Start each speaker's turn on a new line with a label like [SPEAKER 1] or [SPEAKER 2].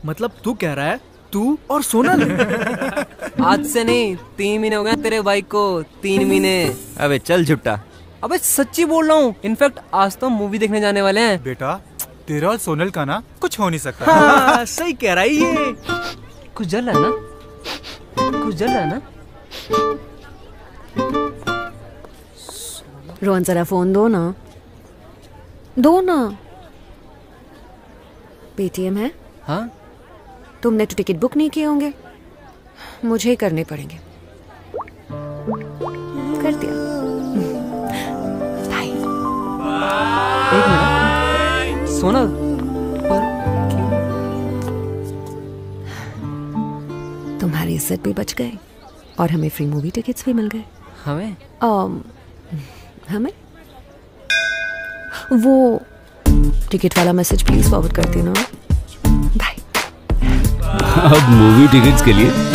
[SPEAKER 1] मतलब तू कह रहा है तू और सोनल?
[SPEAKER 2] आज से नहीं, 3 महीने हो गए तेरे बाइक को, 3 महीने।
[SPEAKER 3] अबे चल झुट्टा।
[SPEAKER 2] अबे सच्ची बोल रहा हूँ, इनफैक्ट आज तो मूवी देखने जाने वाले हैं।
[SPEAKER 4] बेटा तेरा और सोनल का ना कुछ हो नहीं सकता।
[SPEAKER 1] हाँ, सही कह रहा है ये।
[SPEAKER 2] कुछ जल रहा है ना, कुछ जल रहा है ना।
[SPEAKER 5] रोहन जरा फोन दो ना, दो ना। पेटीएम है?
[SPEAKER 2] हाँ
[SPEAKER 5] तुमने तो टिकट बुक नहीं किए होंगे, मुझे ही करने पड़ेंगे। कर दिया। बाय।
[SPEAKER 2] एक मिनट सोनल, पर
[SPEAKER 5] तुम्हारी इज्जत भी बच गई और हमें फ्री मूवी टिकट्स भी मिल गए।
[SPEAKER 2] हमें
[SPEAKER 5] हमें वो टिकट वाला मैसेज प्लीज फॉरवर्ड कर देना। बाय।
[SPEAKER 6] अब मूवी टिकट्स के लिए